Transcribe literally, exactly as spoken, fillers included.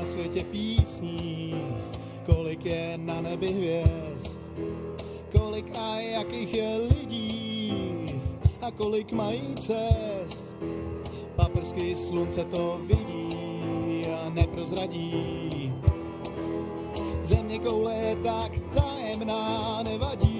na světě písní, kolik je na nebi hvězd, kolik a jakých je lidí a kolik mají cest. Paprsky slunce to vidí a neprozradí. Země koule je tak tajemná, nevadí.